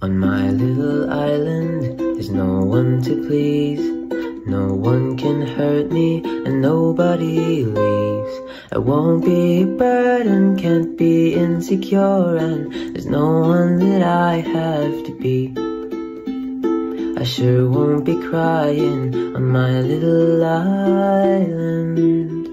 On my little island, there's no one to please. No one can hurt me and nobody leaves. I won't be a burden, can't be insecure, and there's no one that I have to be. I sure won't be crying on my little island.